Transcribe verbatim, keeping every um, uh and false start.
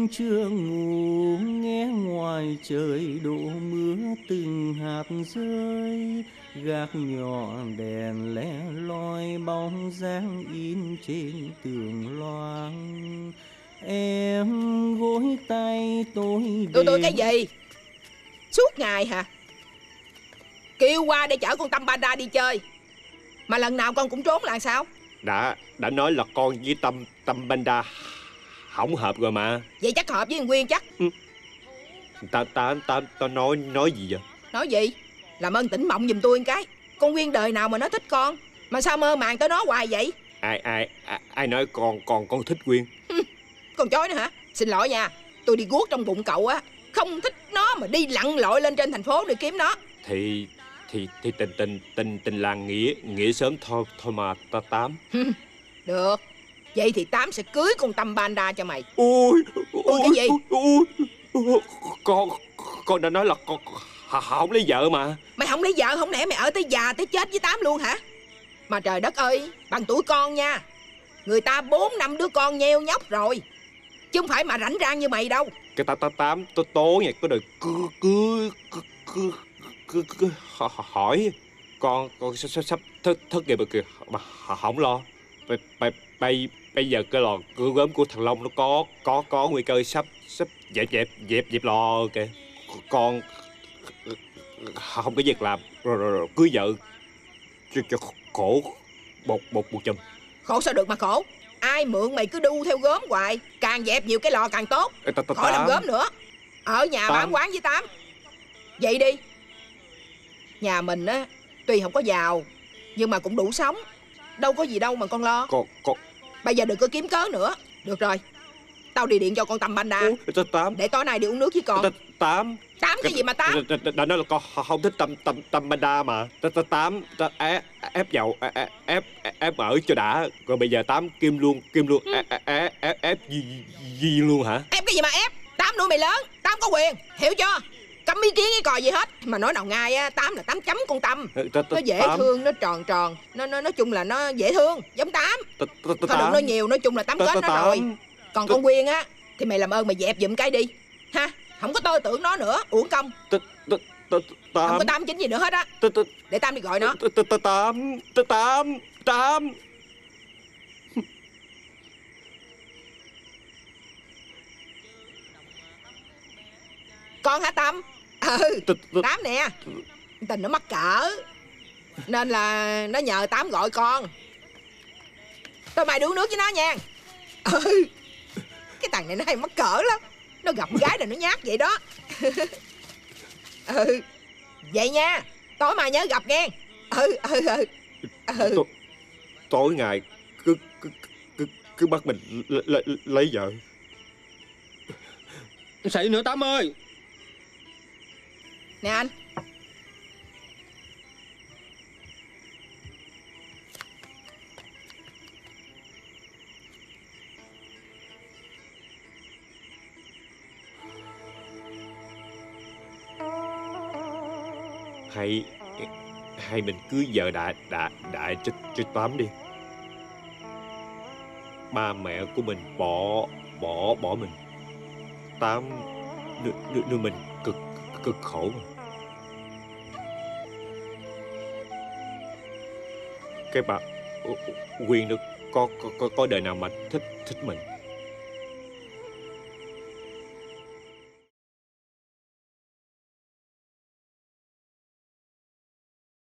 đêm chưa ngủ, nghe ngoài trời đổ mưa từng hạt rơi, gác nhỏ đèn lẻ loi bóng dáng in trên tường loang. Em gối tay tôi Tôi tôi đêm... cái gì? Suốt ngày hả? Kêu qua để chở con Tâm Panda đi chơi, mà lần nào con cũng trốn là sao? Đã đã nói là con với Tâm Tâm Panda không hợp rồi mà. Vậy chắc hợp với thằng Nguyên chắc. Ừ. Ta ta ta ta nói nói gì vậy? Nói gì? Làm ơn tỉnh mộng giùm tôi một cái. Con Nguyên đời nào mà nó thích con, mà sao mơ màng tới nó hoài vậy? Ai ai ai, ai nói con con con thích Nguyên? Con chối nữa hả? Xin lỗi nha, tôi đi guốc trong bụng cậu á, không thích nó mà đi lặn lội lên trên thành phố để kiếm nó. Thì thì thì tình tình tình tình làng nghĩa nghĩa sớm thôi thôi mà ta Tám. Được, vậy thì Tám sẽ cưới con Tâm Panda cho mày. Ui, Ui cái gì? Ui, ui, con con đã nói là con không lấy vợ mà. Mày không lấy vợ, không lẽ mày ở tới già tới chết với Tám luôn hả? Mà trời đất ơi, bằng tuổi con nha, người ta bốn năm đứa con nheo nhóc rồi, chứ không phải mà rảnh rang như mày đâu. Cái ta ta Tám tôi tố nha, có đời cứ cứ cứ cứ cứ, cứ hỏi con con sắp sắp thất thất nghiệp rồi kìa mà không lo. Bây bây bây bây giờ cái lò cửa gốm của thằng Long nó có có có nguy cơ sắp sắp dẹp dẹp dẹp dẹp lò kìa. Con không có việc làm rồi rồi, rồi cưới vợ cho, cho khổ một một một chùm. Khổ sao được mà khổ? Ai mượn mày cứ đu theo gốm hoài, càng dẹp nhiều cái lò càng tốt. Khỏi làm gốm nữa, ở nhà bán quán với Tám. Vậy đi, nhà mình á tuy không có giàu nhưng mà cũng đủ sống, đâu có gì đâu mà con lo. Con con Bây giờ đừng có kiếm cớ nữa. Được rồi, tao đi điện cho con Tâm Panda Tám để tối nay đi uống nước với con. Tám Tám cái gì mà Tám? Đã nói là con không thích Tâm Tâm Tâm Panda mà. Tám ép ép vào ép ép ở cho đã. Rồi bây giờ Tám kim luôn kim luôn ép ép ép gì luôn hả? Ép cái gì mà ép? Tám nuôi mày lớn, Tám có quyền, hiểu chưa? Cấm ý kiến cái cò gì hết. Mà nói nào ngay á, Tám là Tám chấm con Tâm. Nó dễ thương, nó tròn tròn, nó nó nói chung là nó dễ thương, giống Tám. Thôi đừng nói nhiều, nói chung là Tám kết nó rồi. Còn con Quyên á thì mày làm ơn mày dẹp giùm cái đi ha, không có tơ tưởng nó nữa, uổng công. Không có Tám chính gì nữa hết á. Để Tám đi gọi nó. Tám Tám Tám. Con hả Tâm? Ừ, Tám nè. Tình nó mắc cỡ nên là nó nhờ Tám gọi con. Thôi mày đi uống nước với nó nha. Ừ, cái thằng này nó hay mắc cỡ lắm, nó gặp gái là nó nhát vậy đó. Ừ, vậy nha, tối mai nhớ gặp nghe. Ừ, ừ, ừ, ừ. Tối, tối ngày cứ cứ cứ, cứ bắt mình lấy, lấy vợ. Xị nữa Tám ơi. Nè anh. Hay hay mình cưới vợ đại đại đại cho cho Tám đi. Ba mẹ của mình bỏ bỏ bỏ mình. Tám nuôi, nuôi mình cực cực khổ mà. Cái bà Quyên nó có có có đời nào mà thích thích mình.